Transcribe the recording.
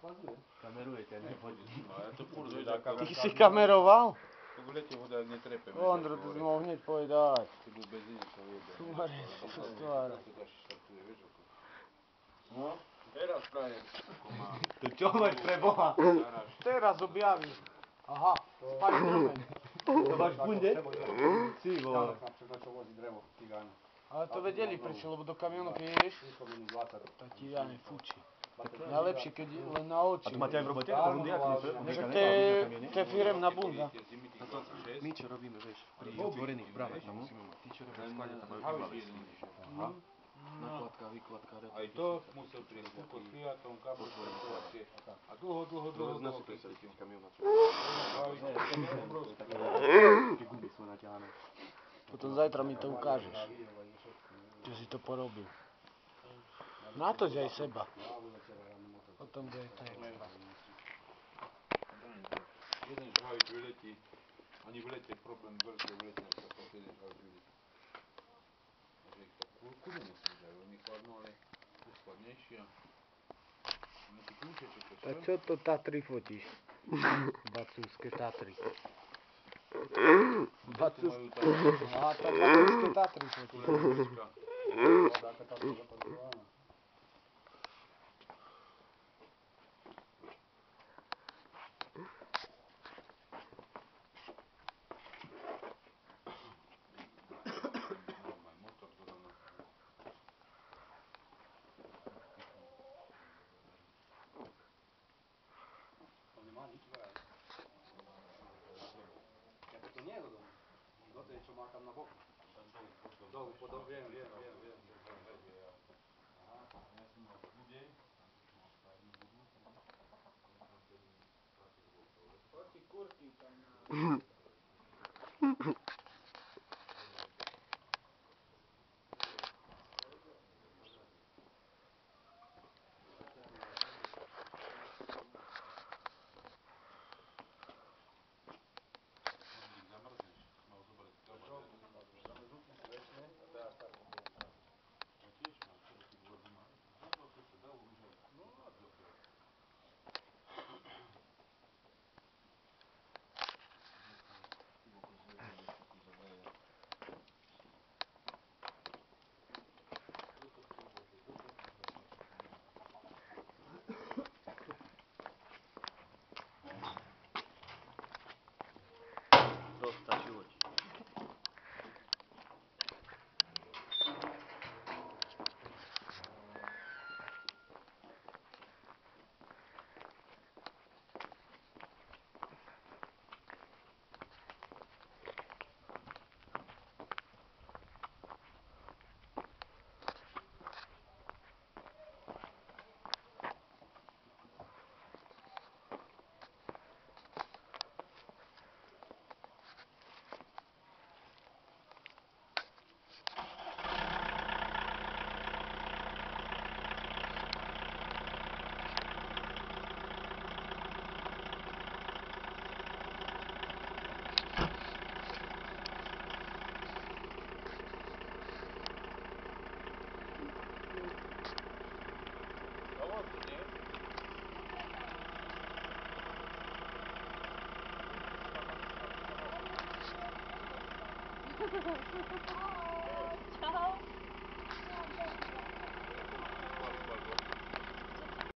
Kamerujete, nechodí. No ja to furt vedel. Ty si kameroval? To v lete voda netrepeme. Ondro, to si mohol hneď povedať. To bol benzín, čo viede. Marec, čo sa stvára. To dáš štartuje, vieš ako. No, teraz prajem. To čo máš pre Boha? Teraz objaví. Aha, spali drobeň. To máš v bunde? Si vole. Ale to vedeli prečo, lebo do kamionu keď ideš, tak ti ja nefúči. Najlepšie, keď je len na oči. A to máte aj v robote? To bundy, ak Že to je firemná bunda. My čo robíme, vieš, pri otvorených brámach tam musíme mať. Tí čo robia v sklade, tam majú vybavené. Aha. Nakladka, výkladka, aj to musel prísť kúko s Fiatom, kapočkovacie. A dlho. Zna si predstaviť, keď kamión má čo. Také gumy sú naťahané. Potom zajtra mi to ukážeš. Čo si to porobil. Natoč aj seba. Potom bude to extra. Jeden žhavik vyletí. Ani v lete problém veľký v lete, ako to jeden žhavik vyletí. Takže ich tak kudu musím dať, oni chladnú, ale chladnejší a... No ty kľúčeček, to Tak čo to Tatry fotíš? Bacúske Tatry. Aha, tak Bacúske Tatry fotíš. To nie je do domu. Do tej, čo má tam na boku. Dolu, potom viem. Aha, ja som mal v bude. Proti kurky tam na... Dostačilo ti. Ha ha ha ha!